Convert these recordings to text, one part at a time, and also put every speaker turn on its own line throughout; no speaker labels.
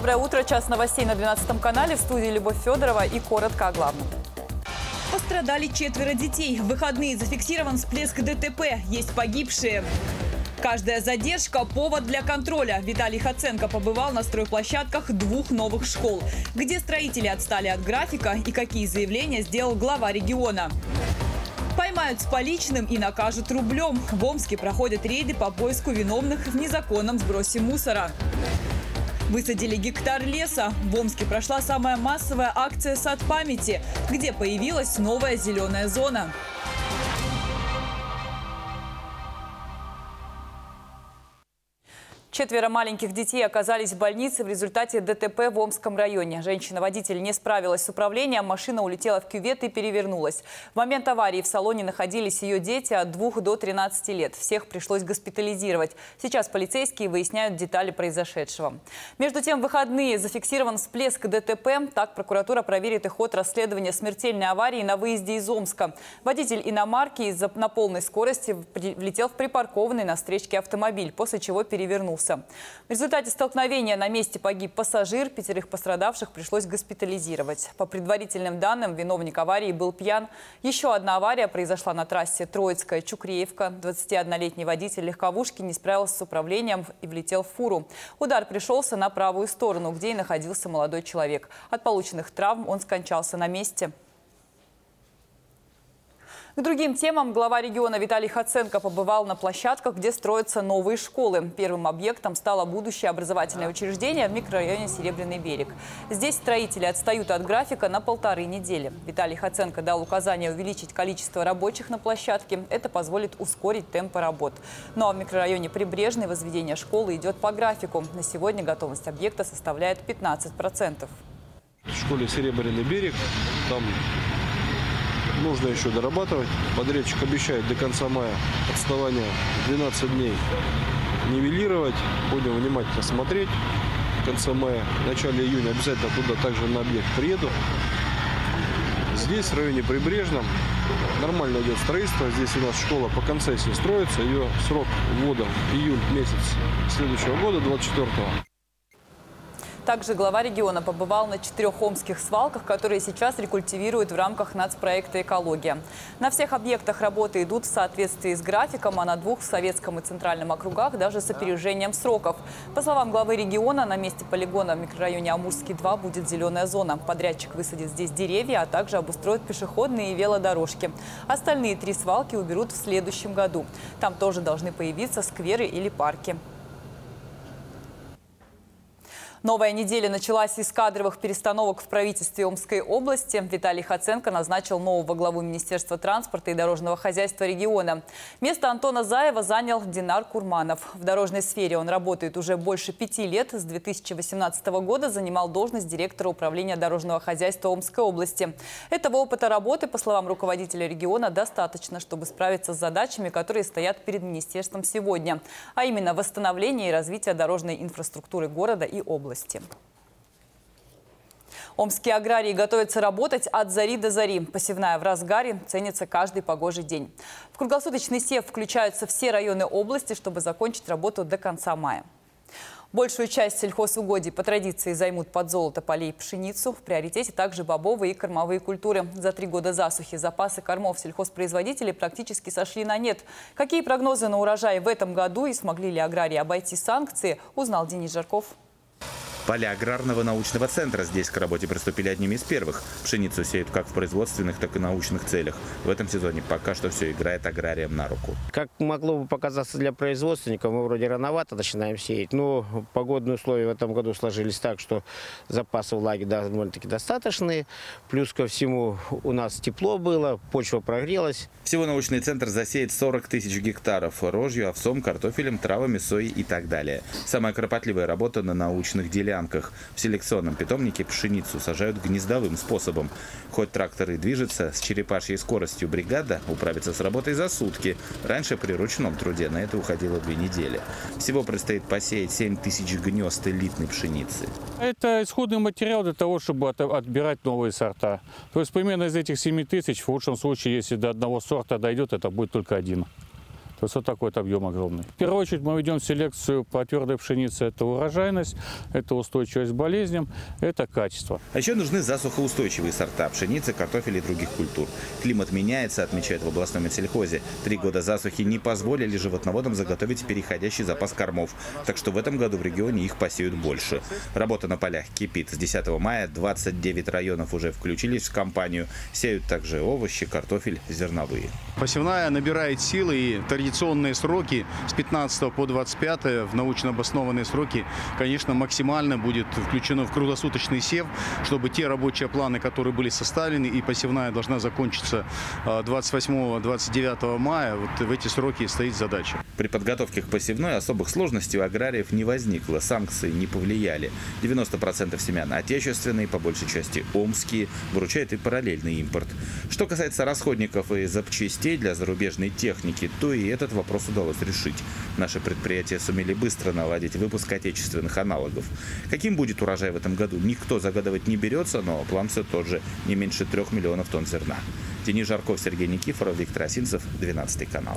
Доброе утро. Час новостей на 12 канале. В студии Любовь Федорова и коротко о главном. Пострадали 4 детей. В выходные зафиксирован всплеск ДТП. Есть погибшие. Каждая задержка – повод для контроля. Виталий Хоценко побывал на стройплощадках 2 новых школ, где строители отстали от графика и какие заявления сделал глава региона. Поймают с поличным и накажут рублем. В Омске проходят рейды по поиску виновных в незаконном сбросе мусора. Высадили гектар леса. В Омске прошла самая массовая акция «Сад памяти», где появилась новая зеленая зона. Четверо маленьких детей оказались в больнице в результате ДТП в Омском районе. Женщина-водитель не справилась с управлением, машина улетела в кювет и перевернулась. В момент аварии в салоне находились ее дети от 2 до 13 лет. Всех пришлось госпитализировать. Сейчас полицейские выясняют детали произошедшего. Между тем, в выходные зафиксирован всплеск ДТП. Так прокуратура проверит и ход расследования смертельной аварии на выезде из Омска. Водитель иномарки на полной скорости влетел в припаркованный на встречке автомобиль, после чего перевернулся. В результате столкновения на месте погиб пассажир, 5 пострадавших пришлось госпитализировать. По предварительным данным, виновник аварии был пьян. Еще одна авария произошла на трассе Троицкая-Чукреевка. 21-летний водитель легковушки не справился с управлением и влетел в фуру. Удар пришелся на правую сторону, где и находился молодой человек. От полученных травм он скончался на месте. К другим темам глава региона Виталий Хоценко побывал на площадках, где строятся новые школы. Первым объектом стало будущее образовательное учреждение в микрорайоне Серебряный берег. Здесь строители отстают от графика на 1,5 недели. Виталий Хоценко дал указание увеличить количество рабочих на площадке. Это позволит ускорить темпы работ. Ну а в микрорайоне Прибрежный возведение школы идет по графику. На сегодня готовность объекта составляет 15%.
В школе Серебряный берег там нужно еще дорабатывать. Подрядчик обещает до конца мая отставание 12 дней нивелировать. Будем внимательно смотреть. В конце мая, в начале июня обязательно туда также на объект приеду. Здесь, в районе Прибрежном, нормально идет строительство. Здесь у нас школа по концессии строится. Ее срок ввода июль месяц следующего года, 24-го.
Также глава региона побывал на 4 омских свалках, которые сейчас рекультивируют в рамках нацпроекта «Экология». На всех объектах работы идут в соответствии с графиком, а на 2 в Советском и Центральном округах даже с опережением сроков. По словам главы региона, на месте полигона в микрорайоне Амурский-2 будет зеленая зона. Подрядчик высадит здесь деревья, а также обустроит пешеходные и велодорожки. Остальные 3 свалки уберут в следующем году. Там тоже должны появиться скверы или парки. Новая неделя началась из кадровых перестановок в правительстве Омской области. Виталий Хоценко назначил нового главу Министерства транспорта и дорожного хозяйства региона. Место Антона Заева занял Динар Курманов. В дорожной сфере он работает уже больше 5 лет. С 2018 года занимал должность директора управления дорожного хозяйства Омской области. Этого опыта работы, по словам руководителя региона, достаточно, чтобы справиться с задачами, которые стоят перед министерством сегодня. А именно восстановление и развитие дорожной инфраструктуры города и области. Омские аграрии готовятся работать от зари до зари. Посевная в разгаре, ценится каждый погожий день. В круглосуточный сев включаются все районы области, чтобы закончить работу до конца мая. Большую часть сельхозугодий по традиции займут под золото полей пшеницу. В приоритете также бобовые и кормовые культуры. За 3 года засухи запасы кормов сельхозпроизводителей практически сошли на нет. Какие прогнозы на урожай в этом году и смогли ли аграрии обойти санкции, узнал Денис Жарков.
Поля аграрного научного центра здесь к работе приступили одними из первых. Пшеницу сеют как в производственных, так и научных целях. В этом сезоне пока что все играет аграриям на руку.
Как могло бы показаться для производственников, мы вроде рановато начинаем сеять. Но погодные условия в этом году сложились так, что запасы влаги довольно-таки достаточные. Плюс ко всему у нас тепло было, почва прогрелась.
Всего научный центр засеет 40 тысяч гектаров рожью, овсом, картофелем, травами, соей и так далее. Самая кропотливая работа на научных делянках. В селекционном питомнике пшеницу сажают гнездовым способом. Хоть трактор и движется с черепашьей скоростью, бригада управится с работой за сутки. Раньше при ручном труде на это уходило 2 недели. Всего предстоит посеять 7 тысяч гнезд элитной пшеницы.
Это исходный материал для того, чтобы отбирать новые сорта. То есть примерно из этих 7 тысяч, в лучшем случае, если до одного сорта дойдет, это будет только 1. Вот такой вот объем огромный. В первую очередь мы ведем селекцию по твердой пшенице. Это урожайность, это устойчивость к болезням, это качество.
А еще нужны засухоустойчивые сорта пшеницы, картофеля и других культур. Климат меняется, отмечают в областном медсельхозе. 3 года засухи не позволили животноводам заготовить переходящий запас кормов. Так что в этом году в регионе их посеют больше. Работа на полях кипит. С 10 мая 29 районов уже включились в кампанию. Сеют также овощи, картофель, зерновые.
Посевная набирает силы, и традиционные сроки с 15 по 25 в научно обоснованные сроки, конечно, максимально будет включено в круглосуточный сев, чтобы те рабочие планы, которые были составлены, и посевная должна закончиться 28-29 мая, вот в эти сроки стоит задача.
При подготовке к посевной особых сложностей у аграриев не возникло, санкции не повлияли. 90% семян отечественные, по большей части омские, выручает и параллельный импорт. Что касается расходников и запчастей для зарубежной техники, то и этот вопрос удалось решить. Наши предприятия сумели быстро наладить выпуск отечественных аналогов. Каким будет урожай в этом году, никто загадывать не берется, но план все тот же – не меньше 3 миллионов тонн зерна. Денис Жарков, Сергей Никифоров, Виктор Осинцев, 12 канал.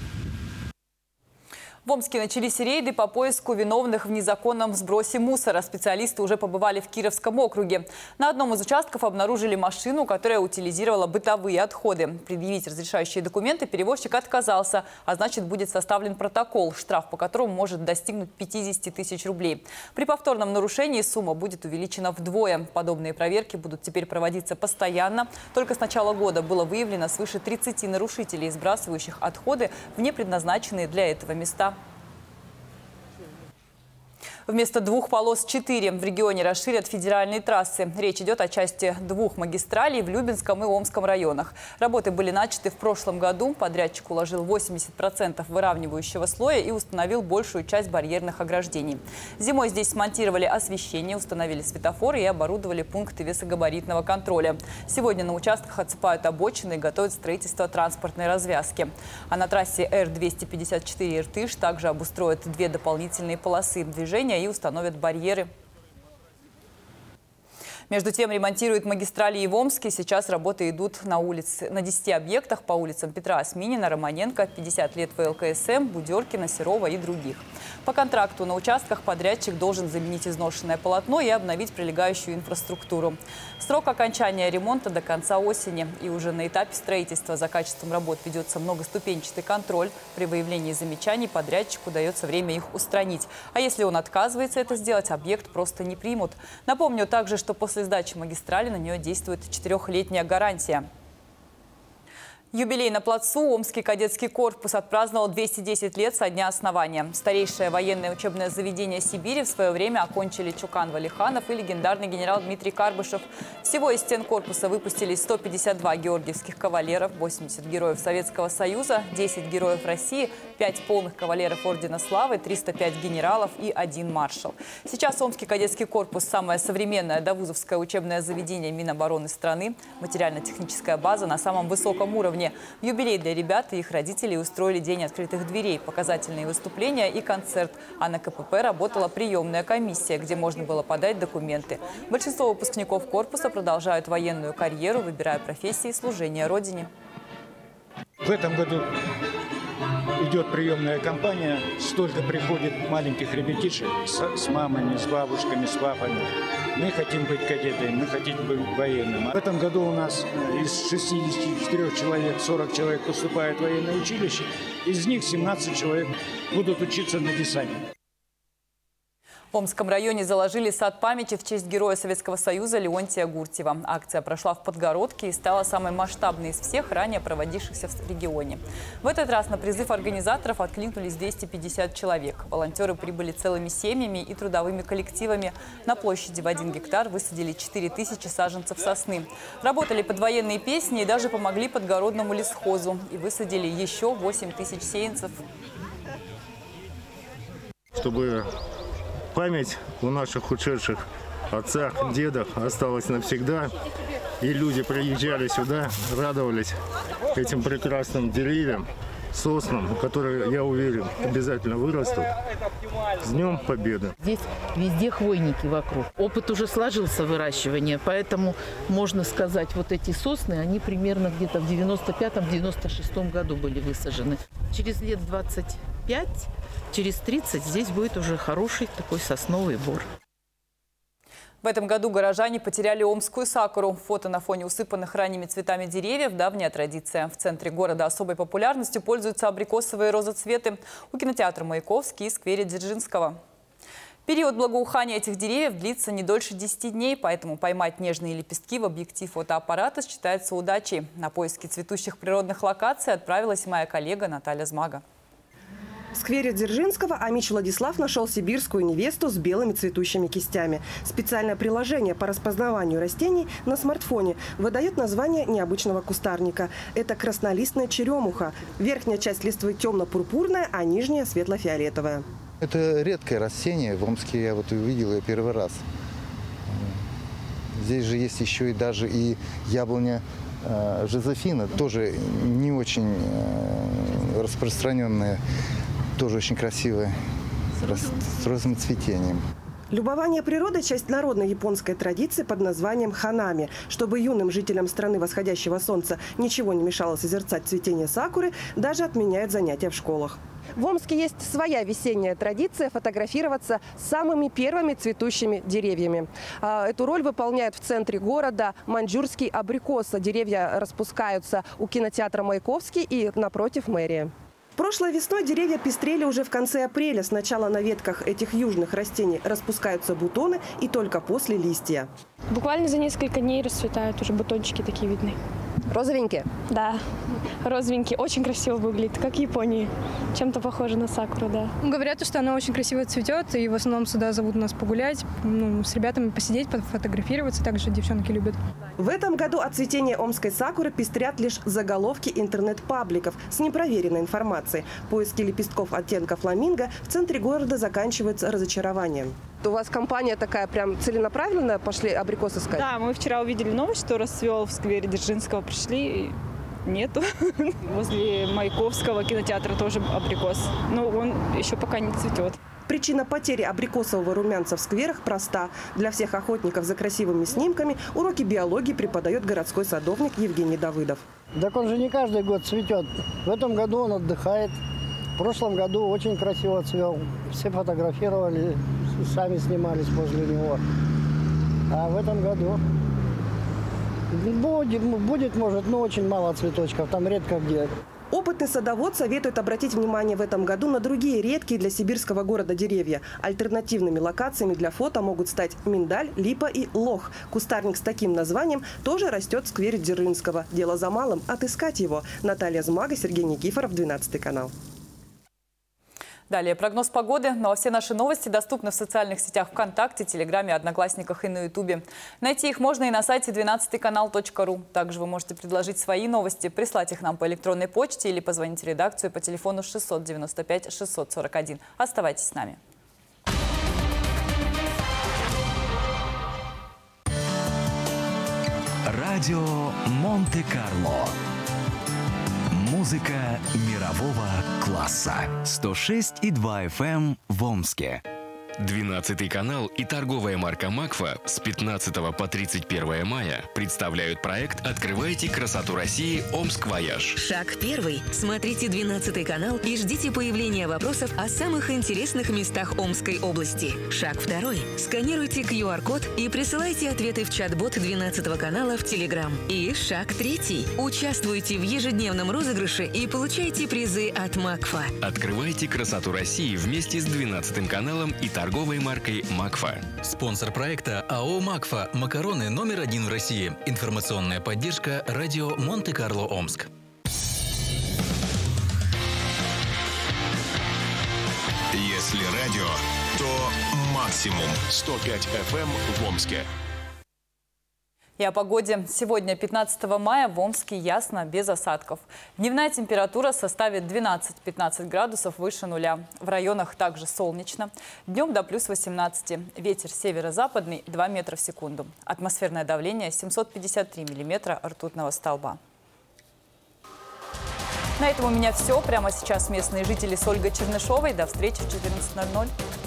В Омске начались рейды по поиску виновных в незаконном сбросе мусора. Специалисты уже побывали в Кировском округе. На одном из участков обнаружили машину, которая утилизировала бытовые отходы. Предъявить разрешающие документы перевозчик отказался, а значит, будет составлен протокол, штраф по которому может достигнуть 50 тысяч рублей. При повторном нарушении сумма будет увеличена вдвое. Подобные проверки будут теперь проводиться постоянно. Только с начала года было выявлено свыше 30 нарушителей, сбрасывающих отходы в непредназначенные для этого места. Вместо 2 полос 4 в регионе расширят федеральные трассы. Речь идет о части 2 магистралей в Любинском и Омском районах. Работы были начаты в прошлом году. Подрядчик уложил 80% выравнивающего слоя и установил большую часть барьерных ограждений. Зимой здесь смонтировали освещение, установили светофоры и оборудовали пункты весогабаритного контроля. Сегодня на участках отсыпают обочины и готовят строительство транспортной развязки. А на трассе Р-254 Иртыш также обустроят 2 дополнительные полосы движения и установят барьеры. Между тем, ремонтируют магистрали и в Омске. Сейчас работы идут на 10 объектах по улицам Петра Осминина, Романенко, 50 лет ВЛКСМ, Будеркина, Серова и других. По контракту на участках подрядчик должен заменить изношенное полотно и обновить прилегающую инфраструктуру. Срок окончания ремонта до конца осени. И уже на этапе строительства за качеством работ ведется многоступенчатый контроль. При выявлении замечаний подрядчику дается время их устранить. А если он отказывается это сделать, объект просто не примут. Напомню также, что после сдачи магистрали на нее действует 4-летняя гарантия. Юбилей на плацу. Омский кадетский корпус отпраздновал 210 лет со дня основания. Старейшее военное учебное заведение Сибири в свое время окончили Чукан Валиханов и легендарный генерал Дмитрий Карбышев. Всего из стен корпуса выпустились 152 георгиевских кавалеров, 80 героев Советского Союза, 10 героев России, 5 полных кавалеров Ордена Славы, 305 генералов и 1 маршал. Сейчас Омский кадетский корпус – самое современное довузовское учебное заведение Минобороны страны. Материально-техническая база на самом высоком уровне. В юбилей для ребят и их родителей устроили день открытых дверей, показательные выступления и концерт. А на КПП работала приемная комиссия, где можно было подать документы. Большинство выпускников корпуса продолжают военную карьеру, выбирая профессии служения Родине.
В этом году идет приемная кампания. Столько приходит маленьких ребятишек с мамами, с бабушками, с папами. Мы хотим быть кадетами, мы хотим быть военным. В этом году у нас из 64 человек 40 человек поступает в военное училище. Из них 17 человек будут учиться на десанте.
В Омском районе заложили сад памяти в честь героя Советского Союза Леонтия Гуртьева. Акция прошла в Подгородке и стала самой масштабной из всех ранее проводившихся в регионе. В этот раз на призыв организаторов откликнулись 250 человек. Волонтеры прибыли целыми семьями и трудовыми коллективами. На площади в 1 гектар высадили 4000 саженцев сосны. Работали под военные песни и даже помогли подгородному лесхозу. И высадили еще 8000 сеянцев.
Чтобы память о наших ушедших отцах, дедах осталась навсегда. И люди приезжали сюда, радовались этим прекрасным деревьям. соснам, которые, я уверен, обязательно вырастут. С Днем Победы!
Здесь везде хвойники вокруг. Опыт уже сложился выращивания, поэтому можно сказать, вот эти сосны, они примерно где-то в 95-96 году были высажены. Через лет 25, через 30 здесь будет уже хороший такой сосновый бор.
В этом году горожане потеряли омскую сакуру. Фото на фоне усыпанных ранними цветами деревьев – давняя традиция. В центре города особой популярностью пользуются абрикосовые розоцветы у кинотеатра «Маяковский» и сквере Дзержинского. Период благоухания этих деревьев длится не дольше 10 дней, поэтому поймать нежные лепестки в объектив фотоаппарата считается удачей. На поиски цветущих природных локаций отправилась моя коллега Наталья Змага.
В сквере Дзержинского Амич Владислав нашел сибирскую невесту с белыми цветущими кистями. Специальное приложение по распознаванию растений на смартфоне выдает название необычного кустарника. Это краснолистная черемуха. Верхняя часть листвы темно-пурпурная, а нижняя светло-фиолетовая.
Это редкое растение. В Омске я вот увидел ее первый раз. Здесь же есть еще и даже и яблоня Жозефина, тоже не очень распространенная. Тоже очень красивая, с розовым цветением.
Любование природой – часть народной японской традиции под названием ханами. Чтобы юным жителям страны восходящего солнца ничего не мешало созерцать цветение сакуры, даже отменяют занятия в школах. В Омске есть своя весенняя традиция – фотографироваться с самыми первыми цветущими деревьями. Эту роль выполняют в центре города маньчжурские абрикосы. Деревья распускаются у кинотеатра «Маяковский» и напротив мэрии. Прошлой весной деревья пестрели уже в конце апреля. Сначала на ветках этих южных растений распускаются бутоны и только после листья.
Буквально за несколько дней расцветают, уже бутончики такие видны.
Розовенькие?
Да, розовенькие. Очень красиво выглядит, как в Японии. Чем-то похоже на сакуру, да.
Говорят, что она очень красиво цветет, и в основном сюда зовут нас погулять, с ребятами посидеть, пофотографироваться. Также девчонки любят.
В этом году от цветения омской сакуры пестрят лишь заголовки интернет-пабликов с непроверенной информацией. Поиски лепестков оттенка фламинго в центре города заканчиваются разочарованием. У вас компания такая прям целенаправленная, пошли абрикос искать?
Да, мы вчера увидели новость, что расцвел в сквере Дзержинского, пришли, и нету. Возле Маяковского кинотеатра тоже абрикос, но он еще пока не цветет.
Причина потери абрикосового румянца в скверах проста. Для всех охотников за красивыми снимками уроки биологии преподает городской садовник Евгений Давыдов.
Так он же не каждый год цветет. В этом году он отдыхает. В прошлом году очень красиво цвел. Все фотографировали, сами снимались возле него. А в этом году будет, может, но очень мало цветочков. Там редко где.
Опытный садовод советует обратить внимание в этом году на другие редкие для сибирского города деревья. Альтернативными локациями для фото могут стать миндаль, липа и лох. Кустарник с таким названием тоже растет в сквере Дзержинского. Дело за малым – отыскать его. Наталья Змага, Сергей Никифоров, 12 канал.
Далее прогноз погоды. Ну а все наши новости доступны в социальных сетях ВКонтакте, Телеграме, Одноклассниках и на Ютубе. Найти их можно и на сайте 12kanal.ru. Также вы можете предложить свои новости, прислать их нам по электронной почте или позвонить в редакцию по телефону 695 641. Оставайтесь с нами.
Радио Монте-Карло. Музыка мирового класса. 106,2 FM в Омске.
12 канал и торговая марка «Макфа» с 15 по 31 мая представляют проект «Открывайте красоту России. Омск-Вояж».
Шаг первый. Смотрите 12 канал и ждите появления вопросов о самых интересных местах Омской области. Шаг второй. Сканируйте QR-код и присылайте ответы в чат-бот 12 канала в Telegram. И шаг третий. Участвуйте в ежедневном розыгрыше и получайте призы от «Макфа».
Открывайте красоту России вместе с 12 каналом и торговой маркой «Макфа».
Спонсор проекта АО «Макфа». Макароны номер 1 в России. Информационная поддержка радио Монте-Карло Омск.
Если радио, то максимум 105 FM в Омске.
И о погоде. Сегодня, 15 мая, в Омске ясно, без осадков. Дневная температура составит 12-15 градусов выше нуля. В районах также солнечно. Днем до плюс 18. Ветер северо-западный 2 метра в секунду. Атмосферное давление 753 миллиметра ртутного столба. На этом у меня все. Прямо сейчас местные жители с Ольгой Чернышовой. До встречи в 14:00.